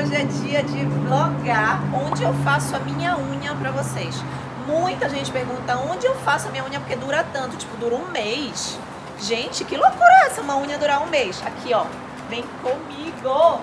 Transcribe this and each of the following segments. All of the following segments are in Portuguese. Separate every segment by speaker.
Speaker 1: hoje é dia de vlogar onde eu faço a minha unha pra vocês. Muita gente pergunta onde eu faço a minha unha porque dura tanto, tipo, dura um mês. Gente, que loucura é essa, uma unha durar um mês? Aqui, ó, vem comigo!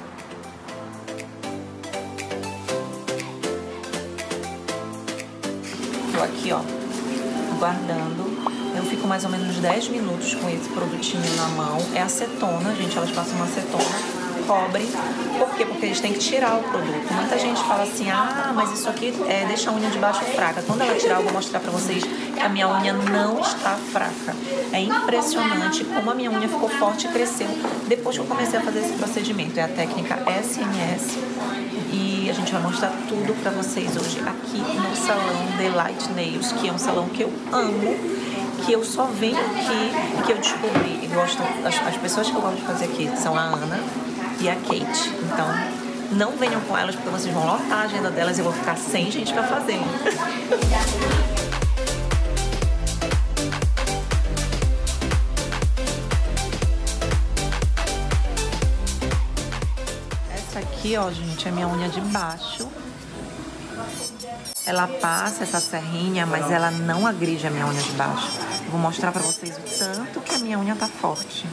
Speaker 1: Tô aqui, ó, guardando. Eu fico mais ou menos 10 minutos com esse produtinho na mão. É acetona, gente, elas passam uma acetona, cobrem. Por quê? Porque eles têm que tirar o produto. Muita gente fala assim, ah, mas isso aqui deixa a unha de baixo fraca. Quando ela tirar, eu vou mostrar pra vocês que a minha unha não está fraca. É impressionante como a minha unha ficou forte e cresceu depois que eu comecei a fazer esse procedimento. É a técnica SMS. E a gente vai mostrar tudo pra vocês hoje aqui no salão Delight Nails, que é um salão que eu amo, que eu só venho aqui e que eu descobri e gosto. As pessoas que eu gosto de fazer aqui são a Ana e a Kate. Então, não venham com elas porque vocês vão lotar a agenda delas e eu vou ficar sem gente pra fazer. Essa aqui, ó, gente, é minha unha de baixo. Ela passa essa serrinha, mas ela não agride a minha unha de baixo. Eu vou mostrar pra vocês o tanto que a minha unha tá forte.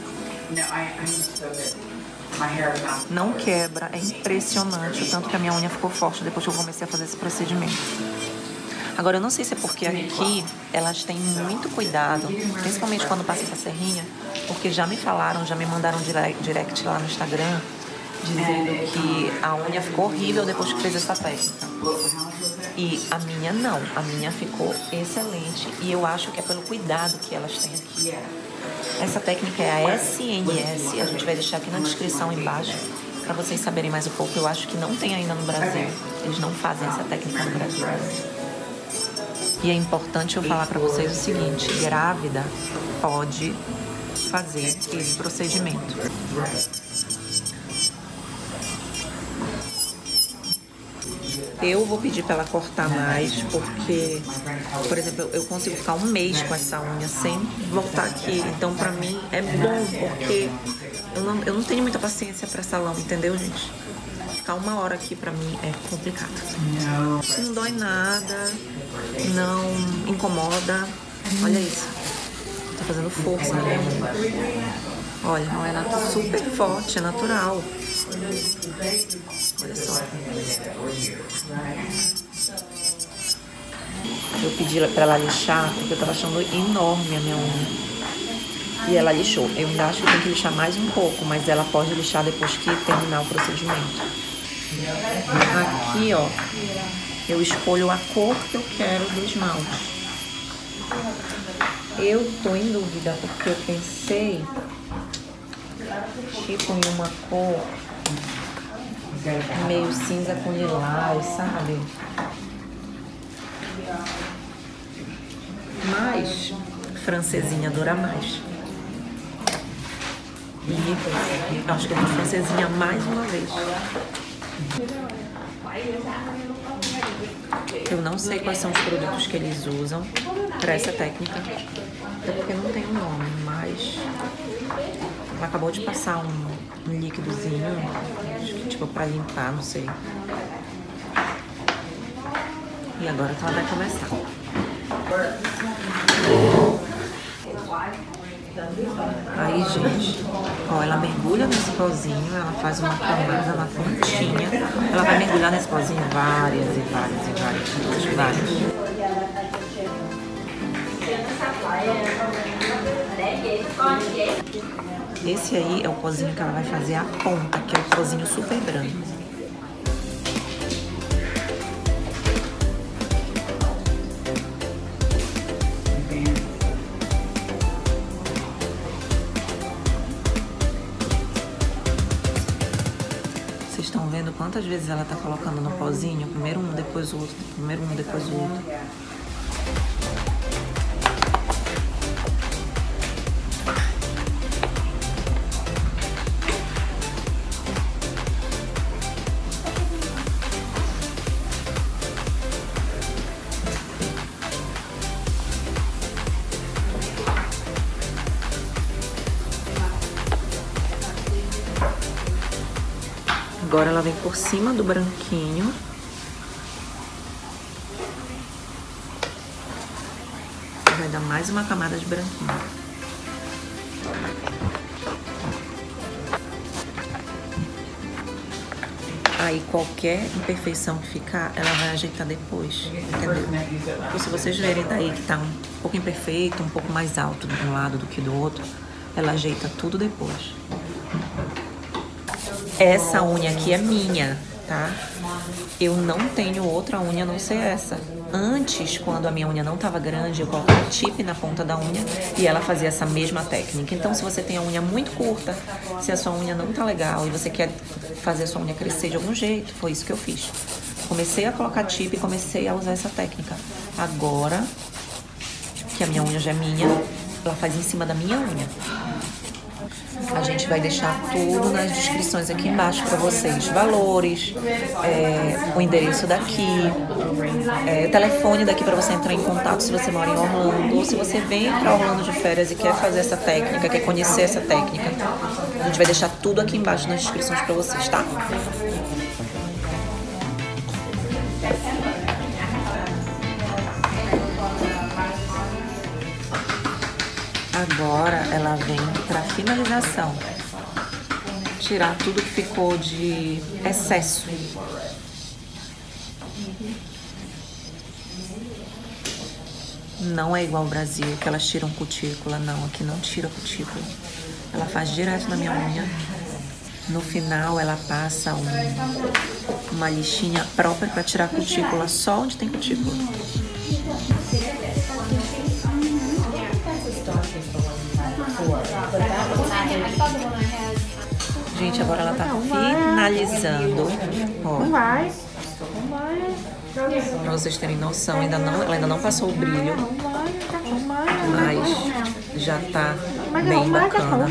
Speaker 1: Não quebra, é impressionante o tanto que a minha unha ficou forte depois que eu comecei a fazer esse procedimento. Agora, eu não sei se é porque aqui elas têm muito cuidado, principalmente quando passa essa serrinha, porque já me falaram, já me mandaram direct lá no Instagram, dizendo que a unha ficou horrível depois que fez essa técnica. E a minha não, a minha ficou excelente e eu acho que é pelo cuidado que elas têm aqui. Essa técnica é a SNS, a gente vai deixar aqui na descrição embaixo para vocês saberem mais um pouco. Eu acho que não tem ainda no Brasil, eles não fazem essa técnica no Brasil. E é importante eu falar para vocês o seguinte, grávida pode fazer esse procedimento. Eu vou pedir para ela cortar mais, porque, por exemplo, eu consigo ficar um mês com essa unha sem voltar aqui. Então, pra mim, é bom, porque eu não tenho muita paciência para salão, entendeu, gente? Ficar uma hora aqui, pra mim, é complicado. Não dói nada, não incomoda. Olha isso. Tá fazendo força na minha unha. Olha, ela é super forte, é natural. Olha só. Eu pedi pra ela lixar, porque eu tava achando enorme a minha unha. E ela lixou. Eu ainda acho que tem que lixar mais um pouco, mas ela pode lixar depois que terminar o procedimento. Aqui, ó, eu escolho a cor que eu quero do esmalte. Eu tô em dúvida, porque eu pensei tipo em uma cor meio cinza com lilás, sabe? Mas francesinha dura mais. E acho que eu vou de francesinha mais uma vez. Eu não sei quais são os produtos que eles usam para essa técnica, até porque não tem um nome, mas ela acabou de passar um líquidozinho, acho que tipo pra limpar, não sei. E agora que ela vai começar. Aí, gente, ó, ela mergulha nesse pozinho, ela faz uma camada na pontinha. Ela vai mergulhar nesse pozinho várias e várias e várias. Esse aí é o pozinho que ela vai fazer a ponta, que é o pozinho super branco. Vocês estão vendo quantas vezes ela tá colocando no pozinho? Primeiro um, depois o outro, primeiro um, depois o outro. Agora ela vem por cima do branquinho. Vai dar mais uma camada de branquinho. Aí qualquer imperfeição que ficar, ela vai ajeitar depois, entendeu? Então, se vocês verem daí que tá um pouco imperfeito, um pouco mais alto de um lado do que do outro, ela ajeita tudo depois. Essa unha aqui é minha, tá? Eu não tenho outra unha a não ser essa. Antes, quando a minha unha não estava grande, eu colocava tip na ponta da unha e ela fazia essa mesma técnica. Então, se você tem a unha muito curta, se a sua unha não tá legal e você quer fazer a sua unha crescer de algum jeito, foi isso que eu fiz. Comecei a colocar tip e comecei a usar essa técnica. Agora, que a minha unha já é minha, ela faz em cima da minha unha. A gente vai deixar tudo nas descrições aqui embaixo para vocês. Valores, o endereço daqui, telefone daqui para você entrar em contato se você mora em Orlando. Ou se você vem para Orlando de férias e quer fazer essa técnica, quer conhecer essa técnica. A gente vai deixar tudo aqui embaixo nas descrições para vocês, tá? Agora ela vem para finalização, tirar tudo que ficou de excesso. Não é igual ao Brasil, que elas tiram cutícula, não, aqui não tira cutícula. Ela faz direto na minha unha. No final ela passa uma lixinha própria para tirar cutícula, só onde tem cutícula. Gente, agora ela tá finalizando. Ó, pra vocês terem noção, ela ainda não passou o brilho, mas já tá bem bacana,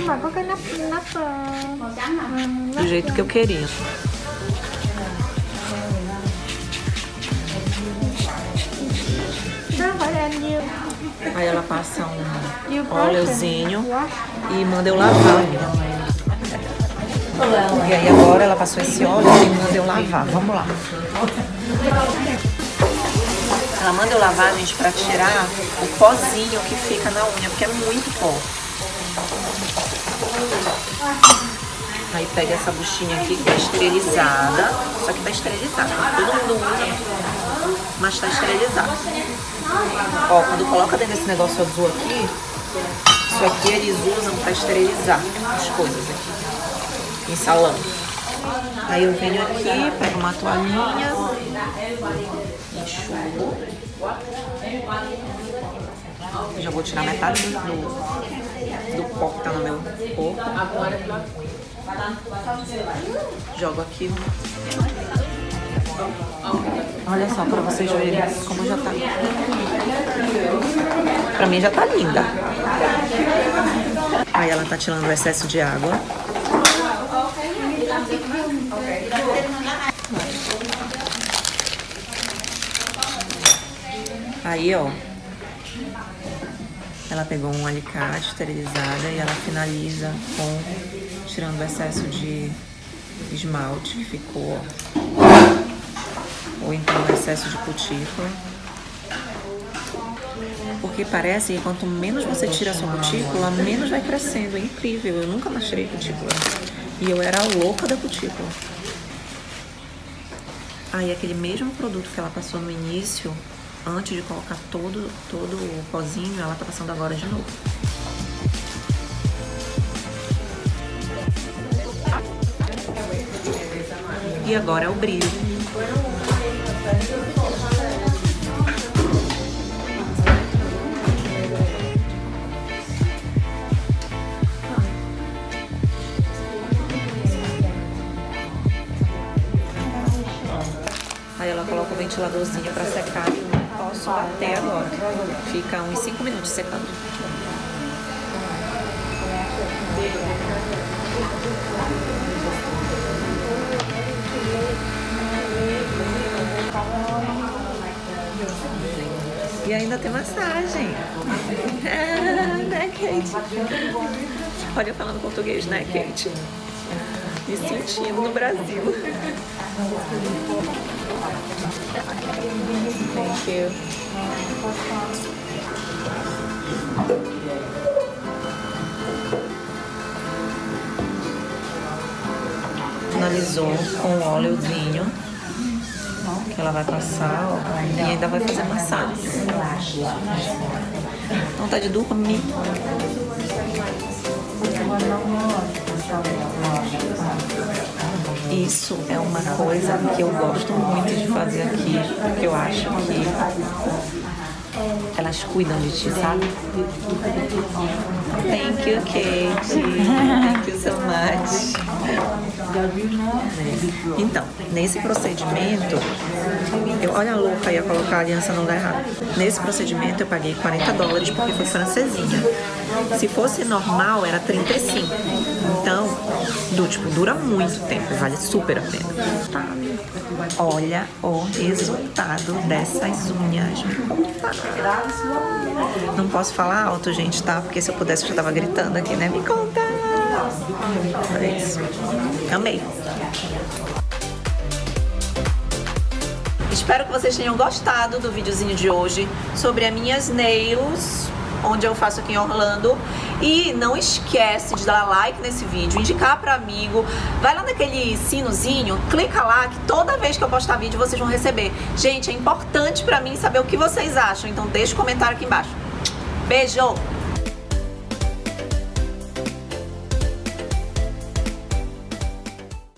Speaker 1: do jeito que eu queria. Aí ela passa um óleozinho e manda eu lavar. E aí agora ela passou esse óleo e manda eu lavar. Vamos lá. Ela manda eu lavar, gente, pra tirar o pozinho que fica na unha, porque é muito pó. Aí pega essa buchinha aqui que tá esterilizada. Só que tá esterilizada. Todo mundo usa, mas tá esterilizado. Ó, quando coloca dentro desse negócio azul aqui, isso aqui eles usam pra esterilizar as coisas aqui, em salão. Aí eu venho aqui, pego uma toalhinha, enxugo. Já vou tirar metade do pó que tá no meu corpo. Jogo aqui. Olha só, pra vocês verem como já tá. Pra mim já tá linda. Aí ela tá tirando o excesso de água. Aí, ó, ela pegou um alicate esterilizada e ela finaliza com tirando o excesso de esmalte que ficou, ou então o excesso de cutícula. Porque parece que quanto menos você tira a sua cutícula, menos vai crescendo. É incrível, eu nunca mais tirei cutícula. E eu era louca da cutícula. Aí aquele mesmo produto que ela passou no início, antes de colocar todo o pozinho, ela tá passando agora de novo. E agora é o brilho. Aí ela coloca o ventiladorzinho para secar. Posso bater agora. Fica uns 5 minutos secando. E ainda tem massagem. Né, Kate? Olha eu falando português, né, Kate? Me sentindo no Brasil. Thank you. Finalizou com o óleozinho que ela vai passar, ó, e ainda vai fazer massagem. Vontade de dormir. Isso é uma coisa que eu gosto muito de fazer aqui, porque eu acho que elas cuidam de ti, sabe? Thank you, Kate. Thank you so much. Então, nesse procedimento, olha a louca, ia colocar a aliança no lugar errado. Nesse procedimento eu paguei $40 porque foi francesinha. Se fosse normal, era 35. Então, dura muito tempo, vale super a pena. Tá. Olha o resultado dessas unhas. Não posso falar alto, gente, tá? Porque se eu pudesse, eu já tava gritando aqui, né? Me conta! Olha isso. Amei. Espero que vocês tenham gostado do videozinho de hoje sobre as minhas nails, onde eu faço aqui em Orlando. E não esquece de dar like nesse vídeo, indicar para amigo, vai lá naquele sinozinho, clica lá que toda vez que eu postar vídeo vocês vão receber. Gente, é importante para mim saber o que vocês acham, então deixa o comentário aqui embaixo. Beijo!